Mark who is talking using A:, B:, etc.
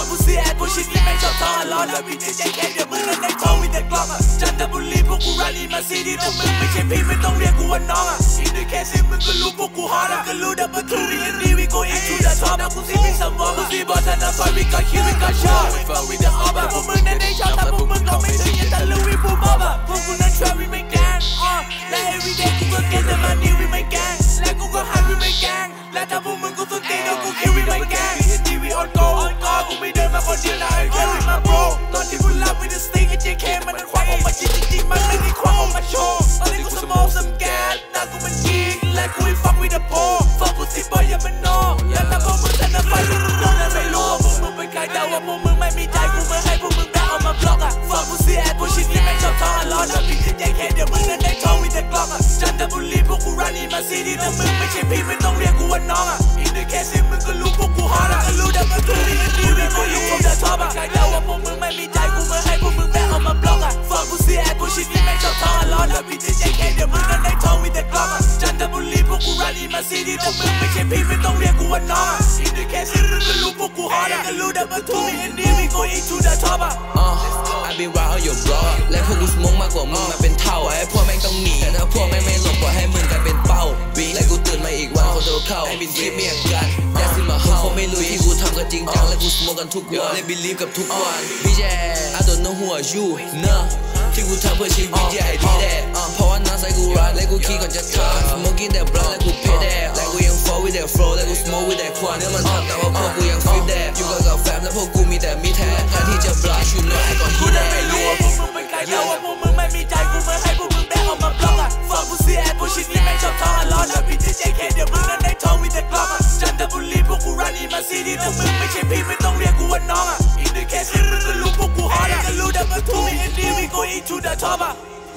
A: กูเสียแอดกูชิดนี่แม่งชอบท้อล้อแล้วพี่จะใจแค่เดี๋ยวมึงนั้นได้ท้องมีแต่กล้องจันทบุรีพวกกูรันอีมาซีดีแต่มึงไม่ใช่พี่ไม่ต้องเรียกกูว่าน้องอีกด้วยแค่สิมึงก็รู้พวกกูฮอตก็รู้ดับเบิลทูวีand we go into the top แล้วกูซีมีสมองกูซีบอลชนะไฟ we got kill we got shot we fuck with the up พวกมึงนั้นได้ชอบแต่พวกมึงก็ไม่ถึงอย่าตะลุยพวกบ้าพวกกูนั้น try we make gang และ every day กูก็ get the money we make gang และกูก็ high we make gang และถ้าพวกมึงกูสุดตีนแล้วกู kill we make gang we on go กูไม่เดินมาคนเดียวนะ I carry my bro ตอนที่กูรับ with the stick ไอ้ JK มันควักออกมาจริงๆมันไม่ได้ควักออกมาโชว์ตอนนี้กู smoke some gas หน้ากูมันยิงและกู fuck with the pole fuck กูสิboy อย่ามันโน่และถ้าพวกมึงชนะไฟพวกมึงโดนและไม่รู้ว่าพวกมึงเป็นใครแต่ว่าพวกมึงไม่มีใจกูไม่ให้พวกมึงแบกออกมาบล็อกfuck กูเสียแอดกูชิดนี่แม่งชอบท้องล้อแล้วพี่จะ JK เดี๋ยวมึงนั้นได้ท้อง with the Glock จันทบุรีพวกกูรันอีมาซีดีแต่มึงไม่ใช่พี่ไม่ต้องเรียกกูว่าน้องอีกด้วยแค่สิมึงก็รู้พวกกูฮอตก็รู้ดับเบิลทูวีand we go into the top ใครแต่ว่าพวกมึงไม่มีใจกูไม่ให้พวกมึงแบกออกมาบล็อกfuck กูเสียแอดกูชิดนี่แม่งชอบท้องล้อแล้วพี่จะ JK เดี๋ยวมึงนั้นได้ท้อง with the Glock จันทบุรีพวกกูรันอีมาซีดีแต่มึงไม่ใช่พี่ไม่ต้องเรียกกูว่าน้องอีกด้วยแค่สิมึงก็รู้พวกกูฮอตก็รู้ดับเบิลทูวีand we go into the top
B: I've been right on your block และพวกกูสมองมากกว่ามึงมาเป็นเท่าไอ้พวกแม่งต้องหนีแต่ถ้าพวกแม่งไม่หลบปล่อยให้มึงกลายเป็นเป้าบีและกูตื่นมาอีกวันคนโดนเข้าไอ้บินคลิปเมียกันแดดซิมาเฮาเขาไม่รู้ที่กูทำกันจริงจังและกูสมองกันทุกวันและ believe กับทุกวันพี่แจ I don't know who are you เนอะที่กูทำเพื่อชีวิตใหญ่ดีแดดเพราะว่าน้าใส่กูรันและกูคิดก่อนจะทำ smoking that blunt และกูเพดแดดและกูยัง fall with that flow และกู smoke with that ควันเนื้อมันทำแต่ว่าพวกกูยัง flip that อยู่กับแฟมและพวกกูมีแต่มีแท้แทนที่จะ blast you know I got hit that
A: ไม่รู้ว่าพวกมึงเป็นใครแต่ว่าพวกมึงไม่มีใจกูไม่ให้พวกมึงแบกออกมาบล็อกfuck กูเสียแอดกูชิดนี่แม่งชอบท้องล้อแล้วพี่จะ JK เดี๋ยวมึงนั้นได้ท้อง with the Glock จันทบุรีพวกกูรันอีมาซีดีแต่มึงไม่ใช่พี่ไม่ต้องเรียกกูว่าน้องอีกด้วยแค่สิมึงก็รู้พวกกูฮอตก็รู้ดับเบิลทูวีand we go into the top